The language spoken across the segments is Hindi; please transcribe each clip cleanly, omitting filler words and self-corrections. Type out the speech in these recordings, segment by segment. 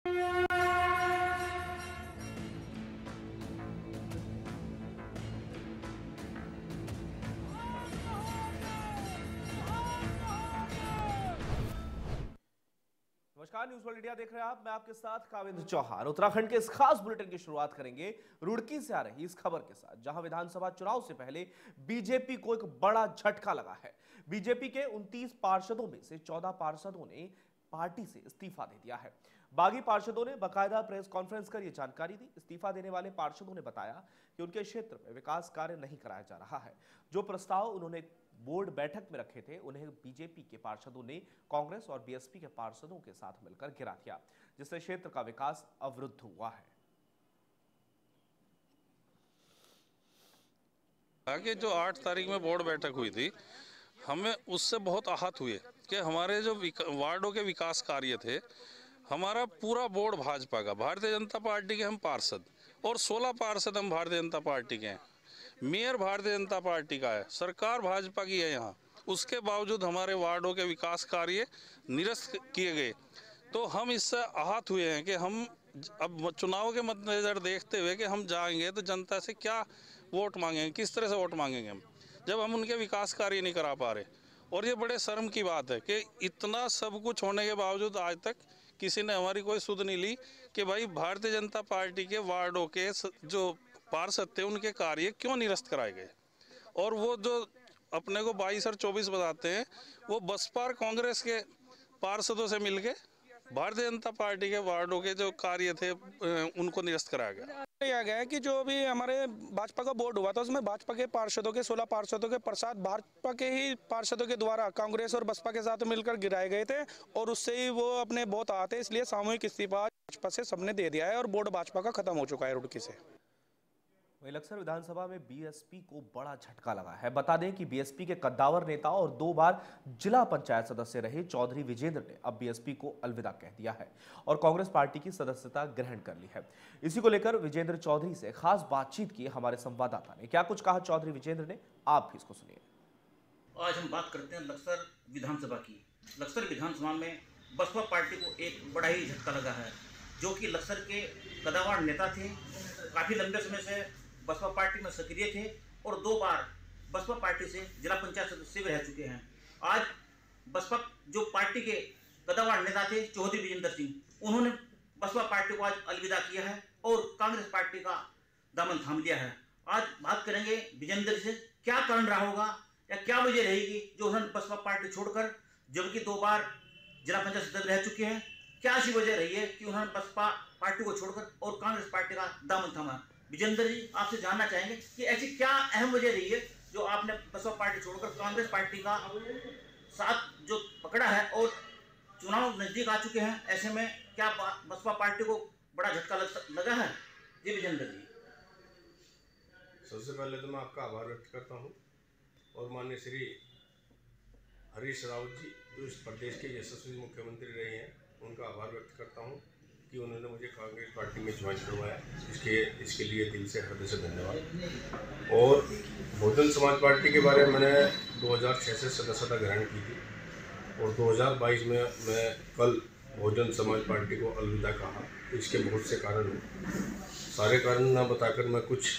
नमस्कार, न्यूज वर्ल्ड इंडिया देख रहे हैं आप। मैं आपके साथ काविंद्र चौहान। उत्तराखंड के इस खास बुलेटिन की शुरुआत करेंगे रुड़की से आ रही इस खबर के साथ, जहां विधानसभा चुनाव से पहले बीजेपी को एक बड़ा झटका लगा है। बीजेपी के 29 पार्षदों में से 14 पार्षदों ने पार्टी से इस्तीफा दे दिया है। बागी पार्षदों ने बाकायदा प्रेस कॉन्फ्रेंस कर यह जानकारी दी। इस्तीफा देने वाले पार्षदों ने बताया कि उनके क्षेत्र में विकास कार्य नहीं कराया जा रहा है। जो प्रस्ताव उन्होंने बोर्ड बैठक में रखे थे, उन्हें बीजेपी के पार्षदों ने कांग्रेस और बीएसपी के पार्षदों के साथ मिलकर गिरा दिया, जिससे क्षेत्र का विकास अवरुद्ध हुआ है। आगे जो 8 तारीख में बोर्ड बैठक हुई थी, हमें उससे बहुत आहत हुए कि हमारे जो वार्डों के विकास कार्य थे, हमारा पूरा बोर्ड भाजपा का, भारतीय जनता पार्टी के हम पार्षद और 16 पार्षद हम भारतीय जनता पार्टी के हैं। मेयर भारतीय जनता पार्टी का है, सरकार भाजपा की है यहाँ, उसके बावजूद हमारे वार्डों के विकास कार्य निरस्त किए गए। तो हम इससे आहत हुए हैं कि हम अब चुनाव के मद्देनजर देखते हुए कि हम जाएंगे तो जनता से क्या वोट मांगेंगे, किस तरह से वोट मांगेंगे हम, जब हम उनके विकास कार्य नहीं करा पा रहे। और ये बड़े शर्म की बात है कि इतना सब कुछ होने के बावजूद आज तक किसी ने हमारी कोई सुध नहीं ली कि भाई भारतीय जनता पार्टी के वार्डों के जो पार्षद थे उनके कार्य क्यों निरस्त कराए गए। और वो जो अपने को 22 और 24 बताते हैं, वो बसपा और कांग्रेस के पार्षदों से मिलके भारतीय जनता पार्टी के वार्डों के जो कार्य थे उनको निरस्त कराया गया है कि जो भी हमारे भाजपा का बोर्ड हुआ था उसमें भाजपा के पार्षदों के 16 पार्षदों के प्रसाद भाजपा के ही पार्षदों के द्वारा कांग्रेस और बसपा के साथ मिलकर गिराए गए थे, और उससे ही वो अपने बहुत आते, इसलिए सामूहिक इस्तीफा भाजपा से सबने दे दिया है और बोर्ड भाजपा का खत्म हो चुका है रुड़की से। वहीं लक्सर विधानसभा में बीएसपी को बड़ा झटका लगा है। बता दें कि बीएसपी के कद्दावर नेता और 2 बार जिला पंचायत सदस्य रहे चौधरी विजेंद्र ने अब बीएसपी को अलविदा कह दिया है और कांग्रेस पार्टी की सदस्यता ग्रहण कर ली है। इसी को लेकर विजेंद्र चौधरी से खास बातचीत की हमारे संवाददाता ने। क्या कुछ कहा चौधरी विजेंद्र ने, आप भी इसको सुनिए। आज हम बात करते हैं लक्सर विधानसभा की। लक्सर विधानसभा में बसपा पार्टी को एक बड़ा ही झटका लगा है, जो कि लक्सर के कद्दावर नेता थे, काफी लंबे समय से बसपा पार्टी में सक्रिय थे और 2 बार बसपा पार्टी से जिला पंचायत सदस्य भी रह चुके हैं। आज बसपा जो पार्टी के कद्दावर नेता थे चौधरी विजेंद्र सिंह, उन्होंने बसपा पार्टी को आज अलविदा किया है और कांग्रेस पार्टी का दामन थाम लिया है। आज बात करेंगे विजेंद्र से, क्या कारण रहा होगा या क्या वजह रहेगी जो उन्होंने बसपा पार्टी छोड़कर, जबकि 2 बार जिला पंचायत सदस्य रह चुके हैं, क्या ऐसी वजह रही है कि उन्होंने बसपा पार्टी को छोड़कर और कांग्रेस पार्टी का दामन थामा। विजेंद्र जी, आपसे जानना चाहेंगे कि ऐसी क्या अहम वजह रही है जो आपने बसपा पार्टी छोड़कर कांग्रेस पार्टी का साथ जो पकड़ा है, और चुनाव नजदीक आ चुके हैं, ऐसे में क्या बसपा पार्टी को बड़ा झटका लगा है? जी विजेंद्र जी। सबसे पहले तो मैं आपका आभार व्यक्त करता हूं और माननीय श्री हरीश रावत जी, जो इस प्रदेश के यशस्वी मुख्यमंत्री रहे हैं, उनका आभार व्यक्त करता हूं कि उन्होंने मुझे कांग्रेस पार्टी में ज्वाइन करवाया। इसके लिए दिल से, हृदय से धन्यवाद। और बहुजन समाज पार्टी के बारे में मैंने 2006 से सदस्यता ग्रहण की थी और 2022 में मैं कल बहुजन समाज पार्टी को अलविदा कहा। इसके बहुत से कारण हैं, सारे कारण ना बताकर मैं कुछ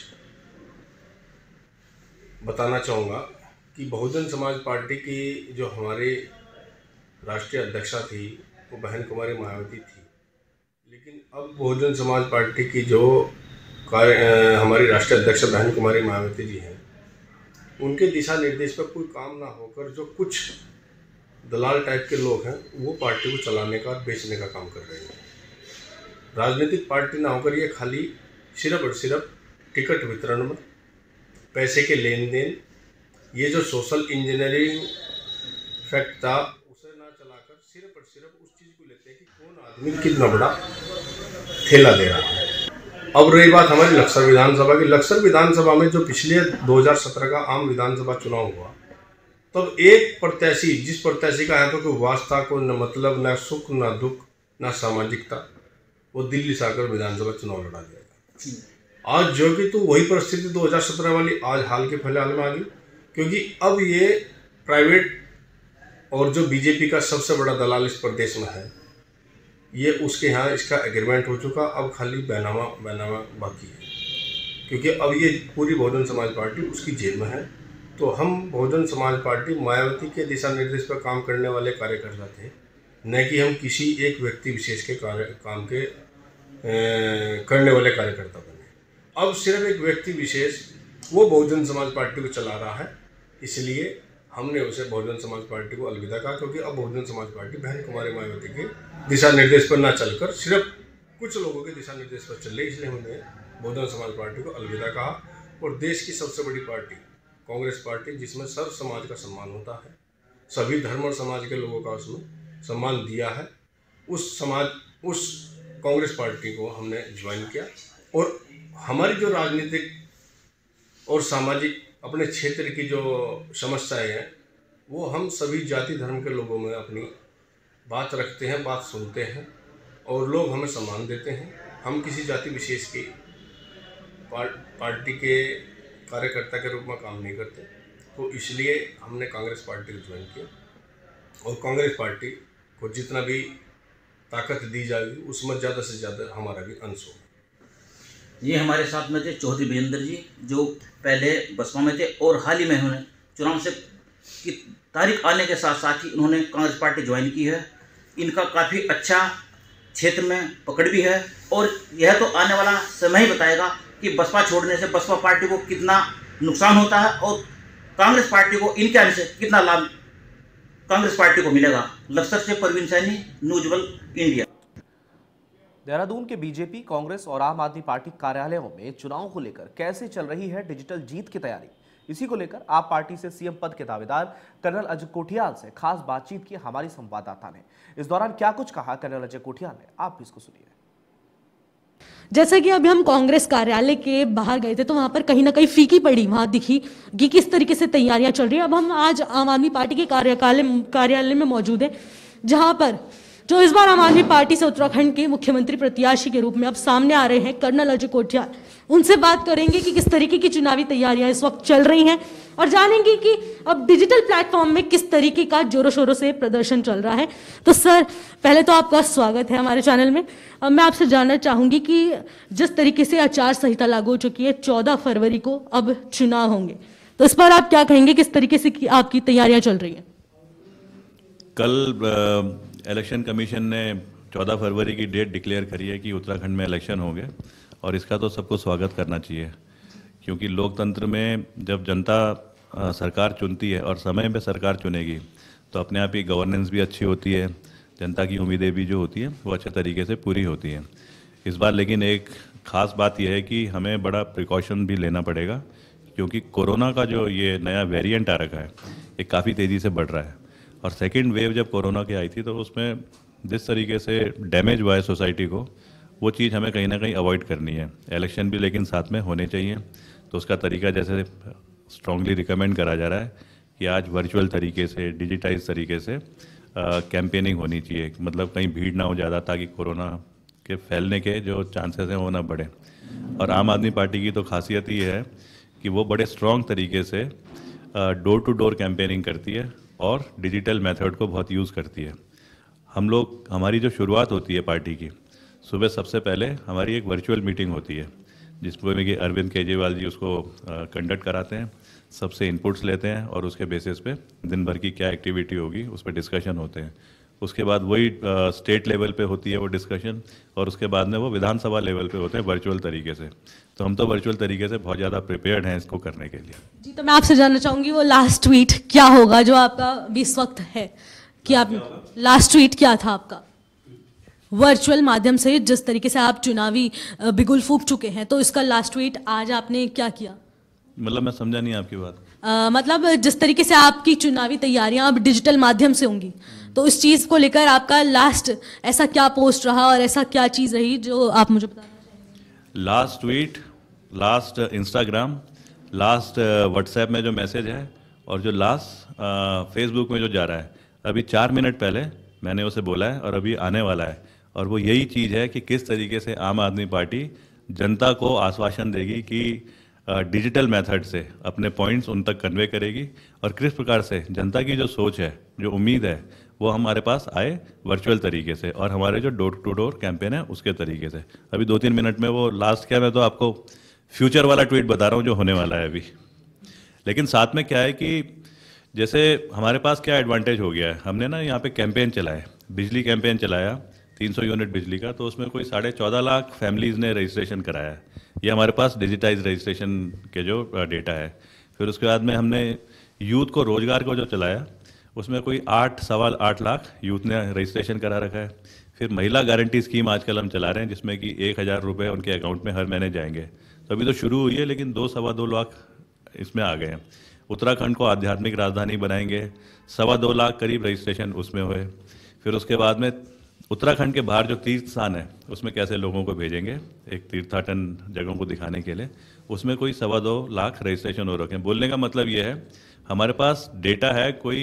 बताना चाहूँगा कि बहुजन समाज पार्टी की जो हमारी राष्ट्रीय अध्यक्षा थी वो बहन कुमारी मायावती थी, लेकिन अब बहुजन समाज पार्टी की जो हमारी राष्ट्रीय अध्यक्ष बहन कुमारी मायावती जी हैं, उनके दिशा निर्देश पर कोई काम ना होकर जो कुछ दलाल टाइप के लोग हैं वो पार्टी को चलाने का, बेचने का काम कर रहे हैं। राजनीतिक पार्टी ना होकर ये खाली सिर्फ और सिर्फ टिकट वितरण में, पैसे के लेन देन, ये जो सोशल इंजीनियरिंग फैक्ट था उसे ना चलाकर सिर्फ और सिर्फ उस चीज़ को लेते हैं कि कौन आदमी कितना बड़ा ठेला दे रहा है। अब रही बात हमारी लक्सर विधानसभा की। लक्सर विधानसभा में जो पिछले 2017 का आम विधानसभा चुनाव हुआ, तब एक प्रत्याशी, जिस प्रत्याशी का यहाँ पे कोई वास्ता, कोई न मतलब, न सुख न दुख न सामाजिकता, वो दिल्ली से आकर विधानसभा चुनाव लड़ा दिया। आज जो कि तो वही परिस्थिति 2017 वाली आज हाल के फिलहाल में आ गई, क्योंकि अब ये प्राइवेट और जो बीजेपी का सबसे बड़ा दलाल इस प्रदेश में है, ये उसके यहाँ इसका एग्रीमेंट हो चुका, अब खाली बैनामा बाकी है, क्योंकि अब ये पूरी बहुजन समाज पार्टी उसकी जेब में है। तो हम बहुजन समाज पार्टी मायावती के दिशा निर्देश पर काम करने वाले कार्यकर्ता थे, न कि हम किसी एक व्यक्ति विशेष के काम के करने वाले कार्यकर्ता बने। अब सिर्फ एक व्यक्ति विशेष वो बहुजन समाज पार्टी को चला रहा है, इसलिए हमने उसे बहुजन समाज पार्टी को अलविदा कहा, क्योंकि अब बहुजन समाज पार्टी बहन कुमारी मायावती के दिशा निर्देश पर ना चलकर सिर्फ कुछ लोगों के दिशा निर्देश पर चल रही, इसलिए हमने बहुजन समाज पार्टी को अलविदा कहा। और देश की सबसे बड़ी पार्टी कांग्रेस पार्टी, जिसमें सर्व समाज का सम्मान होता है, सभी धर्म और समाज के लोगों का उसमें सम्मान दिया है, उस कांग्रेस पार्टी को हमने ज्वाइन किया। और हमारी जो राजनीतिक और सामाजिक अपने क्षेत्र की जो समस्याएं हैं, वो हम सभी जाति धर्म के लोगों में अपनी बात रखते हैं, बात सुनते हैं, और लोग हमें सम्मान देते हैं। हम किसी जाति विशेष की पार्टी के कार्यकर्ता के रूप में काम नहीं करते, तो इसलिए हमने कांग्रेस पार्टी को ज्वाइन किया। और कांग्रेस पार्टी को जितना भी ताकत दी जाएगी उसमें ज़्यादा से ज़्यादा हमारा भी अंश होगा। ये हमारे साथ में थे चौधरी विजेंद्र जी, जो पहले बसपा में थे और हाल ही में उन्होंने चुनाव से की तारीख आने के साथ साथ ही उन्होंने कांग्रेस पार्टी ज्वाइन की है। इनका काफ़ी अच्छा क्षेत्र में पकड़ भी है, और यह तो आने वाला समय ही बताएगा कि बसपा छोड़ने से बसपा पार्टी को कितना नुकसान होता है और कांग्रेस पार्टी को इनके आने से कितना लाभ कांग्रेस पार्टी को मिलेगा। लक्सर से Parveen Saini, news world India. Dehradun के बीजेपी, कांग्रेस और आम आदमी पार्टी कार्यालयों में चुनाव को लेकर कैसे चल रही है डिजिटल जीत की तैयारी, इसी को लेकर आप पार्टी से सीएम पद के दावेदार कर्नल अजय कोठियाल से खास बातचीत की हमारी संवाददाता ने। इस दौरान क्या कुछ कहा कर्नल अजय कोठियाल ने, आप भी इसको सुनिए। जैसे कि अभी हम कांग्रेस कार्यालय के बाहर गए थे तो वहां पर कहीं ना कहीं फीकी पड़ी वहां दिखी कि किस तरीके से तैयारियां चल रही है। अब हम आज आम आदमी पार्टी के कार्यालय में मौजूद है, जहां पर जो इस बार आम आदमी पार्टी से उत्तराखंड के मुख्यमंत्री प्रत्याशी के रूप में अब सामने आ रहे हैं कर्नल अजय कोठियाल। उनसे बात करेंगे कि किस तरीके की चुनावी तैयारियां इस वक्त चल रही हैं और जानेंगे कि अब डिजिटल प्लेटफॉर्म में किस तरीके का जोरों शोरों से प्रदर्शन चल रहा है। तो सर, पहले तो आपका स्वागत है हमारे चैनल में। अब मैं आपसे जानना चाहूंगी कि जिस तरीके से आचार संहिता लागू हो चुकी है, 14 फरवरी को अब चुनाव होंगे, तो इस पर आप क्या कहेंगे, किस तरीके से आपकी तैयारियां चल रही हैं? कल इलेक्शन कमीशन ने 14 फरवरी की डेट डिक्लेयर करी है कि उत्तराखंड में इलेक्शन होंगे, और इसका तो सबको स्वागत करना चाहिए, क्योंकि लोकतंत्र में जब जनता सरकार चुनती है और समय पे सरकार चुनेगी तो अपने आप ही गवर्नेंस भी अच्छी होती है, जनता की उम्मीदें भी जो होती हैं वो अच्छे तरीके से पूरी होती हैं। इस बार लेकिन एक ख़ास बात यह है कि हमें बड़ा प्रिकॉशन भी लेना पड़ेगा, क्योंकि कोरोना का जो ये नया वेरिएंट आ रखा है ये काफ़ी तेज़ी से बढ़ रहा है। और सेकेंड वेव जब कोरोना की आई थी तो उसमें जिस तरीके से डैमेज हुआ है सोसाइटी को, वो चीज़ हमें कहीं ना कहीं अवॉइड करनी है। इलेक्शन भी लेकिन साथ में होने चाहिए, तो उसका तरीका जैसे स्ट्रांगली रिकमेंड करा जा रहा है कि आज वर्चुअल तरीके से, डिजिटाइज तरीके से कैंपेनिंग होनी चाहिए, मतलब कहीं भीड़ ना हो ज़्यादा, ताकि कोरोना के फैलने के जो चांसेस हैं वो ना बढ़े। और आम आदमी पार्टी की तो खासियत ये है कि वो बड़े स्ट्रॉन्ग तरीके से डोर टू डोर कैंपेनिंग करती है और डिजिटल मेथड को बहुत यूज़ करती है। हमारी जो शुरुआत होती है पार्टी की, सुबह सबसे पहले हमारी एक वर्चुअल मीटिंग होती है, जिसमें कि अरविंद केजरीवाल जी उसको कंडक्ट कराते हैं, सबसे इनपुट्स लेते हैं और उसके बेसिस पे दिन भर की क्या एक्टिविटी होगी उस पर डिस्कशन होते हैं। उसके बाद वही स्टेट लेवल पे होती है वो डिस्कशन, और उसके बाद में वो विधानसभा लेवल पे होते हैं वर्चुअल तरीके से। तो हम तो वर्चुअल तरीके से बहुत ज़्यादा प्रिपेयर्ड हैं इसको करने के लिए। जी, तो मैं आपसे जानना चाहूँगी वो लास्ट ट्वीट क्या होगा जो आपका भी इस वक्त है, कि आप लास्ट ट्वीट क्या था आपका वर्चुअल माध्यम से, जिस तरीके से आप चुनावी बिगुल फूंक चुके हैं, तो इसका लास्ट ट्वीट आज आपने क्या किया? मतलब मैं समझा नहीं आपकी बात। मतलब जिस तरीके से आपकी चुनावी तैयारियां अब डिजिटल माध्यम से होंगी, तो इस चीज़ को लेकर आपका लास्ट ऐसा क्या पोस्ट रहा और ऐसा क्या चीज़ रही जो आप मुझे बताना चाहेंगे? Last tweet, last Instagram, last WhatsApp में जो मैसेज है, और जो लास्ट फेसबुक में जो जा रहा है, अभी 4 मिनट पहले मैंने उसे बोला है और अभी आने वाला है। और वो यही चीज़ है कि किस तरीके से आम आदमी पार्टी जनता को आश्वासन देगी कि डिजिटल मेथड से अपने पॉइंट्स उन तक कन्वे करेगी, और किस प्रकार से जनता की जो सोच है, जो उम्मीद है, वो हमारे पास आए वर्चुअल तरीके से, और हमारे जो डोर टू डोर कैंपेन है उसके तरीके से। अभी 2-3 मिनट में वो लास्ट क्या, मैं तो आपको फ्यूचर वाला ट्वीट बता रहा हूँ जो होने वाला है अभी। लेकिन साथ में क्या है कि जैसे हमारे पास क्या एडवांटेज हो गया है, हमने ना यहाँ पे कैंपेन चलाए, बिजली कैंपेन चलाया 300 यूनिट बिजली का, तो उसमें कोई 14.5 लाख फैमिलीज़ ने रजिस्ट्रेशन कराया है। ये हमारे पास डिजिटाइज रजिस्ट्रेशन के जो डेटा है। फिर उसके बाद में हमने यूथ को रोजगार को जो चलाया, उसमें कोई 8-8.25 लाख यूथ ने रजिस्ट्रेशन करा रखा है। फिर महिला गारंटी स्कीम आजकल हम चला रहे हैं, जिसमें कि 1,000 रुपये उनके अकाउंट में हर महीने जाएंगे। तो अभी तो शुरू हुई है, लेकिन 2-2.25 लाख इसमें आ गए हैं। उत्तराखंड को आध्यात्मिक राजधानी बनाएंगे, 2.25 लाख करीब रजिस्ट्रेशन उसमें हुए। फिर उसके बाद में उत्तराखंड के बाहर जो तीर्थ स्थान है उसमें कैसे लोगों को भेजेंगे एक तीर्थाटन जगहों को दिखाने के लिए, उसमें कोई 2.25 लाख रजिस्ट्रेशन हो रखे हैं। बोलने का मतलब ये है, हमारे पास डेटा है कोई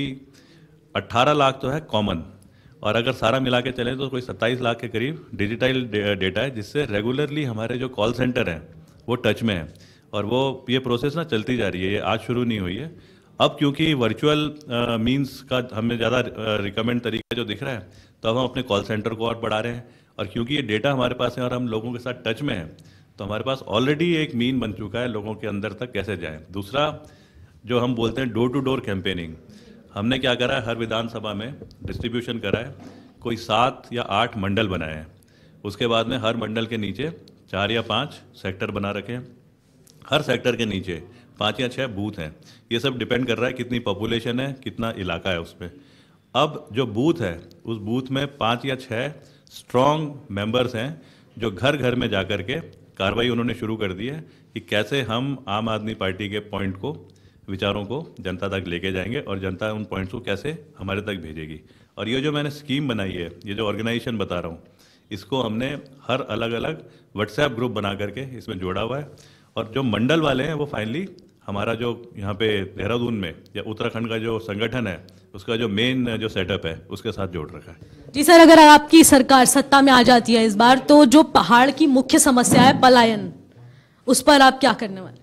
18 लाख तो है कॉमन, और अगर सारा मिला के चलें तो कोई 27 लाख के करीब डिजिटल डेटा है, जिससे रेगुलरली हमारे जो कॉल सेंटर हैं वो टच में है। और वो ये प्रोसेस ना चलती जा रही है, ये आज शुरू नहीं हुई है। अब क्योंकि वर्चुअल मींस का हमें ज़्यादा रिकमेंड तरीका जो दिख रहा है, तो अब हम अपने कॉल सेंटर को और बढ़ा रहे हैं। और क्योंकि ये डेटा हमारे पास है और हम लोगों के साथ टच में हैं, तो हमारे पास ऑलरेडी एक मीन बन चुका है लोगों के अंदर तक कैसे जाएं। दूसरा जो हम बोलते हैं डोर टू डोर कैंपेनिंग, हमने क्या करा है, हर विधानसभा में डिस्ट्रीब्यूशन करा है, कोई 7 या 8 मंडल बनाए हैं। उसके बाद में हर मंडल के नीचे 4 या 5 सेक्टर बना रखे हैं, हर सेक्टर के नीचे 5 या 6 बूथ हैं। ये सब डिपेंड कर रहा है कितनी पॉपुलेशन है, कितना इलाका है उसमें। अब जो बूथ है उस बूथ में 5 या 6 स्ट्रॉन्ग मेंबर्स हैं जो घर घर में जाकर के कार्रवाई उन्होंने शुरू कर दी है कि कैसे हम आम आदमी पार्टी के पॉइंट को, विचारों को जनता तक लेके जाएंगे और जनता उन पॉइंट्स को कैसे हमारे तक भेजेगी। और ये जो मैंने स्कीम बनाई है, ये जो ऑर्गेनाइजेशन बता रहा हूँ, इसको हमने हर अलग अलग व्हाट्सएप ग्रुप बना करके इसमें जोड़ा हुआ है। और जो मंडल वाले हैं वो फाइनली हमारा जो यहाँ पे देहरादून में या उत्तराखंड का जो संगठन है उसका जो मेन जो सेटअप है उसके साथ जोड़ रखा है। जी सर, अगर आपकी सरकार सत्ता में आ जाती है इस बार, तो जो पहाड़ की मुख्य समस्या है पलायन, उस पर आप क्या करने वाले?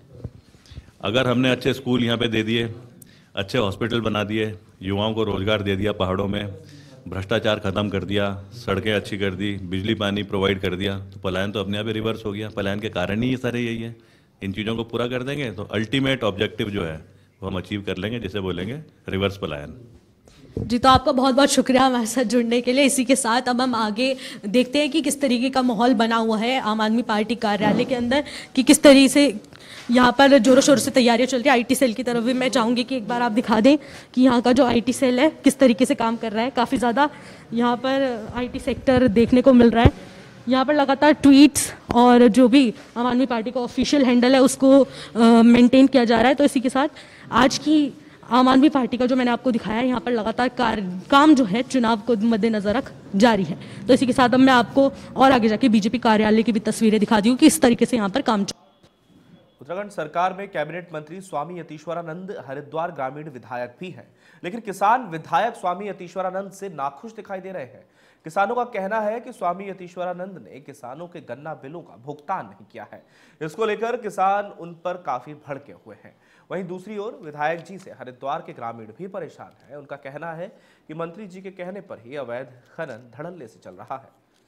अगर हमने अच्छे स्कूल यहाँ पे दे दिए, अच्छे हॉस्पिटल बना दिए, युवाओं को रोजगार दे दिया पहाड़ों में, भ्रष्टाचार खत्म कर दिया, सड़कें अच्छी कर दी, बिजली पानी प्रोवाइड कर दिया, तो पलायन तो अपने आप ही रिवर्स हो गया। पलायन के कारण ही ये सारे यही है। इन चीज़ों को पूरा कर देंगे तो अल्टीमेट ऑब्जेक्टिव जो है वो हम अचीव कर लेंगे, जिसे बोलेंगे रिवर्स पलायन। जी, तो आपका बहुत बहुत शुक्रिया हमारे साथ जुड़ने के लिए। इसी के साथ अब हम आगे देखते हैं कि किस तरीके का माहौल बना हुआ है आम आदमी पार्टी कार्यालय के अंदर, कि किस तरीके से यहाँ पर जोरों शोरों से तैयारियां चल रही है। आईटी सेल की तरफ भी मैं चाहूँगी कि एक बार आप दिखा दें कि यहाँ का जो आईटी सेल है किस तरीके से काम कर रहा है। काफ़ी ज़्यादा यहाँ पर आईटी सेक्टर देखने को मिल रहा है। यहाँ पर लगातार ट्वीट्स और जो भी आम आदमी पार्टी का ऑफिशियल हैंडल है उसको मेंटेन किया जा रहा है। तो इसी के साथ आज की आम आदमी पार्टी का जो मैंने आपको दिखाया है, यहाँ पर लगातार काम जो है चुनाव को मद्देनजर रख जारी है। तो इसी के साथ अब मैं आपको और आगे जाके बीजेपी कार्यालय की भी तस्वीरें दिखा दी हूँ कि इस तरीके से यहाँ पर काम। उत्तराखंड सरकार में कैबिनेट मंत्री स्वामी यतीश्वरानंद हरिद्वार ग्रामीण विधायक भी हैं, लेकिन किसान विधायक स्वामी यतीश्वरानंद से नाखुश दिखाई दे रहे हैं। किसानों का कहना है कि स्वामी यतीश्वरानंद ने किसानों के गन्ना बिलों का भुगतान नहीं किया है। इसको लेकर किसान उन पर काफी भड़के हुए हैं। वहीं दूसरी ओर विधायक जी से हरिद्वार के ग्रामीण भी परेशान हैं। उनका कहना है कि मंत्री जी के कहने पर ही अवैध खनन धड़ल्ले से चल रहा है।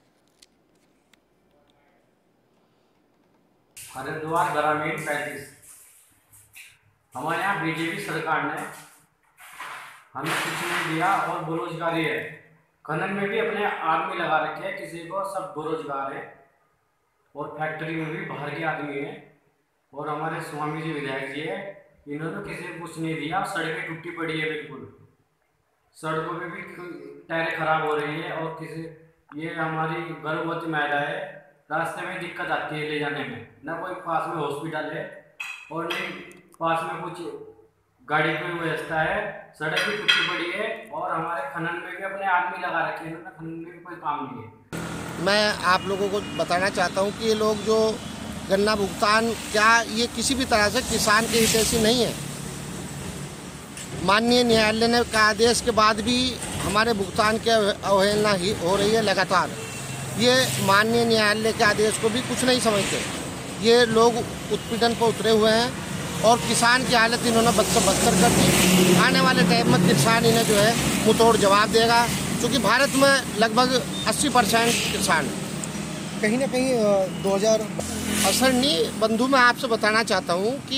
हरिद्वार ग्रामीण 35 हमारे यहाँ बीजेपी सरकार ने हमें कुछ नहीं दिया और बेरोजगारी है। खनन में भी अपने आदमी लगा रखे हैं, किसी को सब बेरोजगार है और फैक्ट्री में भी बाहर के आदमी है। और हमारे स्वामी जी विधायक जी है, इन्होंने किसी को कुछ नहीं दिया। सड़कें टूटी पड़ी है, बिल्कुल सड़कों में भी टायर खराब हो रही है। और किसी ये हमारी गर्भवती महिला है, रास्ते में दिक्कत आती है ले जाने में, ना कोई पास में हॉस्पिटल है और नहीं पास में कुछ गाड़ी की व्यवस्था है। सड़क भी टूटी पड़ी है और हमारे खनन में भी अपने आदमी लगा रखे हैं, खनन में भी कोई काम नहीं है। मैं आप लोगों को बताना चाहता हूं कि ये लोग जो गन्ना भुगतान, क्या ये किसी भी तरह से किसान के हितैषी नहीं है। माननीय न्यायालय ने का आदेश के बाद भी हमारे भुगतान की अवहेलना ही हो रही है लगातार। ये माननीय न्यायालय के आदेश को भी कुछ नहीं समझते। ये लोग उत्पीड़न पर उतरे हुए हैं और किसान की हालत इन्होंने बदतर कर दी। आने वाले टाइम में किसान इन्हें जो है मुंहतोड़ जवाब देगा, क्योंकि भारत में लगभग 80% किसान है। कहीं ना कहीं 2000 असर नहीं बंधु, मैं आपसे बताना चाहता हूँ कि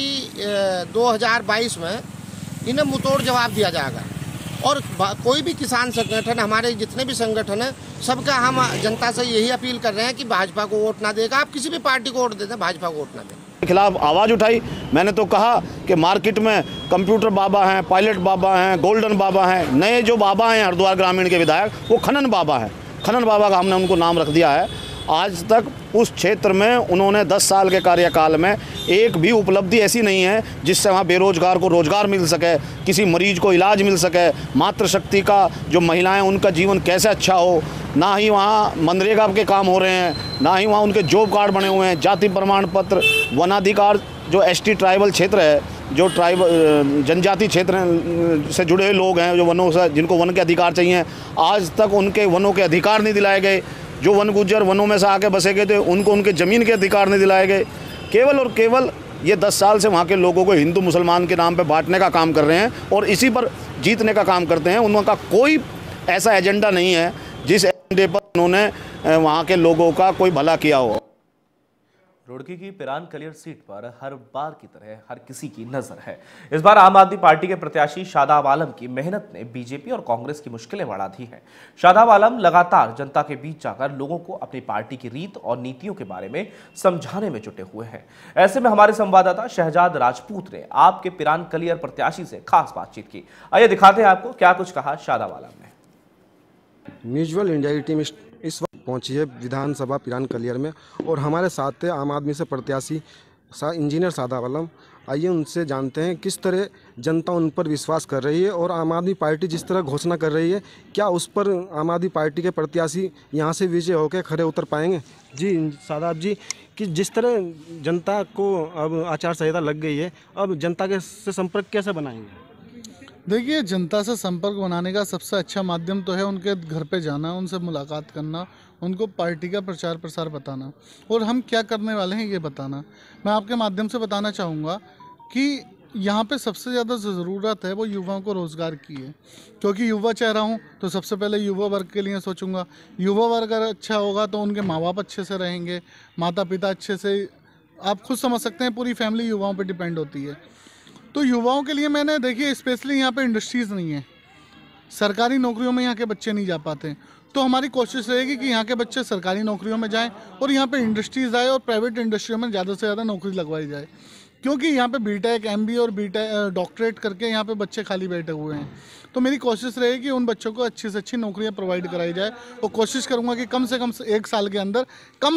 2022 में इन्हें मुंहतोड़ जवाब दिया जाएगा। और कोई भी किसान संगठन, हमारे जितने भी संगठन हैं, सबका हम जनता से यही अपील कर रहे हैं कि भाजपा को वोट ना देगा। आप किसी भी पार्टी को वोट दे दें, भाजपा को वोट ना दें। खिलाफ आवाज़ उठाई। मैंने तो कहा कि मार्केट में कंप्यूटर बाबा हैं, पायलट बाबा हैं, गोल्डन बाबा हैं। नए जो बाबा हैं हरिद्वार ग्रामीण के विधायक, वो खनन बाबा हैं। खनन बाबा का हमने उनको नाम रख दिया है। आज तक उस क्षेत्र में उन्होंने 10 साल के कार्यकाल में एक भी उपलब्धि ऐसी नहीं है जिससे वहाँ बेरोजगार को रोजगार मिल सके, किसी मरीज को इलाज मिल सके, मातृशक्ति का जो महिलाएं उनका जीवन कैसे अच्छा हो। ना ही वहाँ मनरेगा के काम हो रहे हैं, ना ही वहाँ उनके जॉब कार्ड बने हुए हैं, जाति प्रमाण पत्र, वनाधिकार जो एसटी ट्राइबल क्षेत्र है, जो ट्राइबल जनजाति क्षेत्र से जुड़े हुए लोग हैं, जो वनों से जिनको वन के अधिकार चाहिए, आज तक उनके वनों के अधिकार नहीं दिलाए गए। जो वन गुज्जर वनों में से आके बसे गए थे, उनको उनके ज़मीन के अधिकार नहीं दिलाए गए। केवल और केवल ये 10 साल से वहाँ के लोगों को हिंदू मुसलमान के नाम पे बांटने का काम कर रहे हैं और इसी पर जीतने का काम करते हैं। उनका कोई ऐसा एजेंडा नहीं है जिस एजेंडे पर उन्होंने वहाँ के लोगों का कोई भला किया हो। रुड़की की पिरान कलियर सीट पर हर बार की तरह हर किसी की नजर है। इस बार आम आदमी पार्टी के प्रत्याशी शादाब आलम की मेहनत ने बीजेपी और कांग्रेस की मुश्किलें बढ़ा दी हैं। शादाब आलम लगातार जनता के बीच जाकर लोगों को अपनी पार्टी की रीत और नीतियों के बारे में समझाने में जुटे हुए हैं। ऐसे में हमारे संवाददाता शहजाद राजपूत ने आपके पिरान कलियर प्रत्याशी से खास बातचीत की। आइए दिखाते हैं आपको क्या कुछ कहा शादाब आलम ने। म्यूचुअल इंडिया की टीम इस वक्त पहुंची है विधानसभा पिरान कलियर में और हमारे साथ है आम आदमी से प्रत्याशी इंजीनियर शादाब आलम। आइए उनसे जानते हैं किस तरह जनता उन पर विश्वास कर रही है और आम आदमी पार्टी जिस तरह घोषणा कर रही है, क्या उस पर आम आदमी पार्टी के प्रत्याशी यहां से विजय होकर खड़े उतर पाएंगे। जी शादाब जी, कि जिस तरह जनता को अब आचार संहिता लग गई है, अब जनता के से संपर्क कैसे बनाएंगे। देखिए, जनता से संपर्क बनाने का सबसे अच्छा माध्यम तो है उनके घर पे जाना, उनसे मुलाकात करना, उनको पार्टी का प्रचार प्रसार बताना और हम क्या करने वाले हैं ये बताना। मैं आपके माध्यम से बताना चाहूँगा कि यहाँ पे सबसे ज़्यादा ज़रूरत है वो युवाओं को रोज़गार की है, क्योंकि युवा चेहरा हूँ तो सबसे पहले युवा वर्ग के लिए सोचूंगा। युवा वर्ग अगर अच्छा होगा तो उनके माँ बाप अच्छे से रहेंगे, माता पिता अच्छे से, आप खुद समझ सकते हैं पूरी फैमिली युवाओं पर डिपेंड होती है। तो युवाओं के लिए मैंने देखिए स्पेशली यहाँ पे इंडस्ट्रीज़ नहीं है, सरकारी नौकरियों में यहाँ के बच्चे नहीं जा पाते, तो हमारी कोशिश रहेगी कि यहाँ के बच्चे सरकारी नौकरियों में जाएं और यहाँ पे इंडस्ट्रीज़ आए और प्राइवेट इंडस्ट्रियों में ज़्यादा से ज़्यादा नौकरी लगवाई जाए, क्योंकि यहाँ पे बीटेक MBA और बीटेक डॉक्टरेट करके यहाँ पे बच्चे खाली बैठे हुए हैं। तो मेरी कोशिश रहेगी कि उन बच्चों को अच्छी से अच्छी नौकरियाँ प्रोवाइड कराई जाए और कोशिश करूँगा कि कम से कम 1 साल के अंदर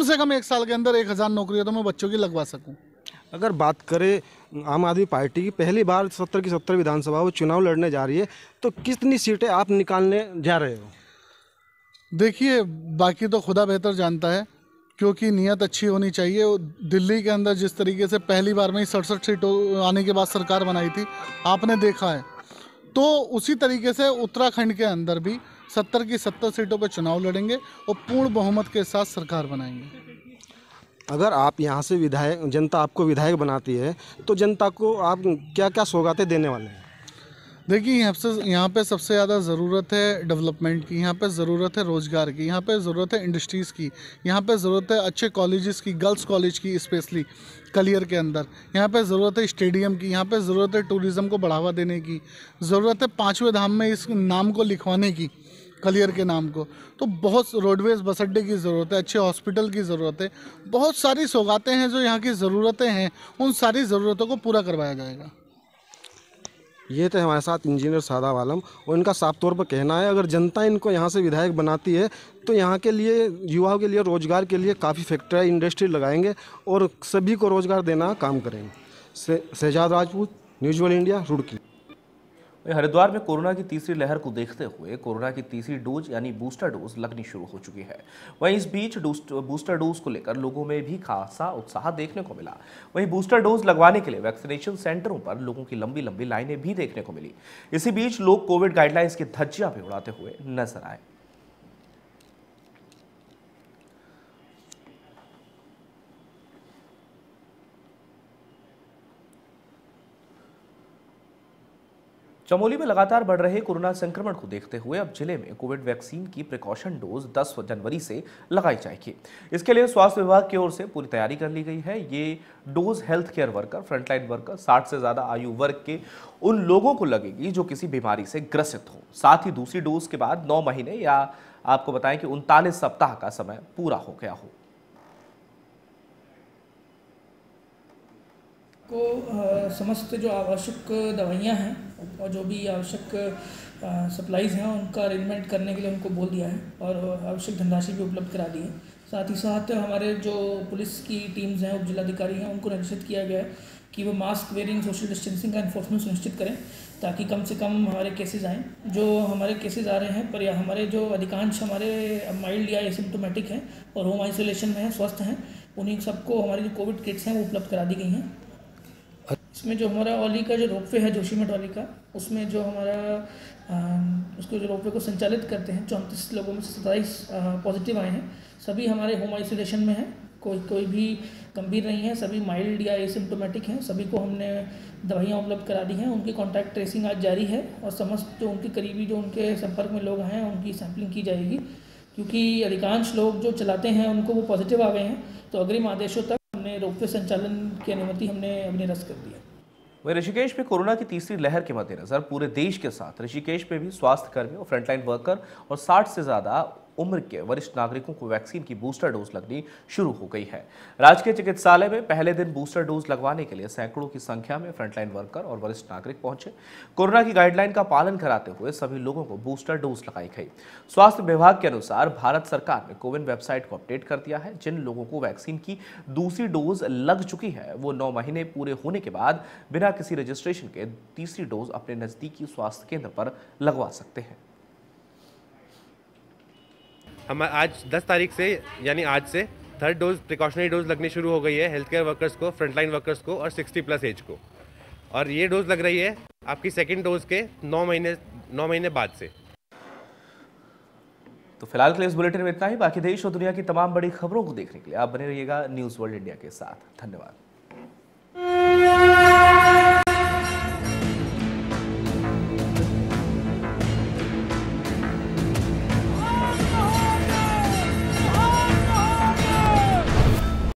1000 नौकरियाँ तो मैं बच्चों की लगवा सकूँ। अगर बात करें आम आदमी पार्टी की, पहली बार 70 की 70 विधानसभा वो चुनाव लड़ने जा रही है, तो कितनी सीटें आप निकालने जा रहे हो। देखिए, बाकी तो खुदा बेहतर जानता है, क्योंकि नीयत अच्छी होनी चाहिए। दिल्ली के अंदर जिस तरीके से पहली बार में ही 67 सीटों आने के बाद सरकार बनाई थी, आपने देखा है, तो उसी तरीके से उत्तराखंड के अंदर भी 70 की 70 सीटों पर चुनाव लड़ेंगे और पूर्ण बहुमत के साथ सरकार बनाएंगे। अगर आप यहाँ से विधायक, जनता आपको विधायक बनाती है, तो जनता को आप क्या क्या सौगातें देने वाले हैं। देखिए, यहाँ पे सबसे ज़्यादा ज़रूरत है डेवलपमेंट की, यहाँ पे ज़रूरत है रोज़गार की, यहाँ पे ज़रूरत है इंडस्ट्रीज़ की, यहाँ पे ज़रूरत है अच्छे कॉलेजेस की, गर्ल्स कॉलेज की स्पेशली कलियर के अंदर, यहाँ पे ज़रूरत है स्टेडियम की, यहाँ पे ज़रूरत है टूरिज़्म को बढ़ावा देने की, ज़रूरत है 5वें धाम में इस नाम को लिखवाने की, कलियर के नाम को। तो बहुत रोडवेज़ बस अड्डे की ज़रूरत है, अच्छे हॉस्पिटल की ज़रूरत है, बहुत सारी सौगातें हैं जो यहाँ की ज़रूरतें हैं, उन सारी ज़रूरतों को पूरा करवाया जाएगा। ये थे हमारे साथ इंजीनियर शादाब आलम और इनका साफ तौर पर कहना है, अगर जनता इनको यहाँ से विधायक बनाती है तो यहाँ के लिए युवाओं के लिए रोज़गार के लिए काफ़ी फैक्ट्री इंडस्ट्री लगाएंगे और सभी को रोज़गार देना काम करेंगे। Shahzad Rajput, news India, Roorkee. हरिद्वार में कोरोना की तीसरी लहर को देखते हुए कोरोना की तीसरी डोज यानी बूस्टर डोज लगनी शुरू हो चुकी है। वहीं इस बीच बूस्टर डोज को लेकर लोगों में भी खासा उत्साह देखने को मिला। वहीं बूस्टर डोज लगवाने के लिए वैक्सीनेशन सेंटरों पर लोगों की लंबी लंबी लाइनें भी देखने को मिली। इसी बीच लोग कोविड गाइडलाइंस की धज्जियां भी उड़ाते हुए नजर आए। चमोली में लगातार बढ़ रहे कोरोना संक्रमण को देखते हुए अब जिले में कोविड वैक्सीन की प्रिकॉशन डोज 10 जनवरी से लगाई जाएगी। इसके लिए स्वास्थ्य विभाग की ओर से पूरी तैयारी कर ली गई है। ये dose health care worker, frontline worker, 60 से ज्यादा आयु वर्ग के उन लोगों को लगेगी जो किसी बीमारी से ग्रसित हो। साथ ही दूसरी डोज के बाद 9 महीने या आपको बताएं कि 39 सप्ताह का समय पूरा हो गया हो। को समस्त जो आवश्यक दवाइयाँ हैं और जो भी आवश्यक सप्लाईज़ हैं उनका अरेंजमेंट करने के लिए उनको बोल दिया है और आवश्यक धनराशि भी उपलब्ध करा दी है। साथ ही साथ हमारे जो पुलिस की टीम्स हैं, उप जिलाधिकारी हैं, उनको निर्देशित किया गया है कि वो मास्क वेयरिंग, सोशल डिस्टेंसिंग का एनफोर्समेंट सुनिश्चित करें ताकि कम से कम हमारे केसेस आएँ। जो हमारे केसेस आ रहे हैं पर या हमारे जो अधिकांश हमारे माइल्ड या एसिम्प्टोमेटिक हैं और होम आइसोलेशन में हैं, स्वस्थ हैं, उन्हीं सबको हमारी जो कोविड किट्स हैं वो उपलब्ध करा दी गई हैं। इसमें जो हमारा औली का जो रोपवे है, जोशीमठ औली का, उसमें जो हमारा उसको जो रोपवे को संचालित करते हैं 34 लोगों में से 27 पॉजिटिव आए हैं। सभी हमारे होम आइसोलेशन में हैं, कोई भी गंभीर नहीं है, सभी माइल्ड या एसिम्प्टोमेटिक हैं। सभी को हमने दवाइयाँ उपलब्ध करा दी हैं। उनकी कॉन्टैक्ट ट्रेसिंग आज जारी है और समस्त जो उनके करीबी जो उनके संपर्क में लोग हैं उनकी सैंपलिंग की जाएगी, क्योंकि अधिकांश लोग जो चलाते हैं उनको वो पॉजिटिव आ गए हैं। तो अग्रिम आदेशों तक हमने रोपवे संचालन की अनुमति हमने अभी निरस्त कर दी है। वहीं ऋषिकेश में कोरोना की तीसरी लहर के मद्देनजर पूरे देश के साथ ऋषिकेश में भी स्वास्थ्य कर्मियों, फ्रंटलाइन वर्कर और 60 से ज्यादा उम्र के वरिष्ठ नागरिकों को वैक्सीन की बूस्टर डोज लगनी शुरू हो गई है। राजकीय चिकित्सालय में पहले दिन बूस्टर डोज लगवाने के लिए सैकड़ों की संख्या में फ्रंटलाइन वर्कर और वरिष्ठ नागरिक पहुंचे। कोरोना की गाइडलाइन का पालन कराते हुए सभी लोगों को बूस्टर डोज लगाई गई। स्वास्थ्य विभाग के अनुसार भारत सरकार ने कोविन वेबसाइट को अपडेट कर दिया है। जिन लोगों को वैक्सीन की दूसरी डोज लग चुकी है वो 9 महीने पूरे होने के बाद बिना किसी रजिस्ट्रेशन के तीसरी डोज अपने नजदीकी स्वास्थ्य केंद्र पर लगवा सकते हैं। हम आज 10 तारीख से यानी आज से थर्ड डोज प्रिकॉशनरी डोज लगनी शुरू हो गई है हेल्थ केयर वर्कर्स को, फ्रंटलाइन वर्कर्स को और 60+ एज को। और ये डोज लग रही है आपकी सेकंड डोज के 9 महीने बाद से। तो फिलहाल के लिए इस बुलेटिन में इतना ही। बाकी देश और दुनिया की तमाम बड़ी खबरों को देखने के लिए आप बने रहिएगा न्यूज़ वर्ल्ड इंडिया के साथ। धन्यवाद।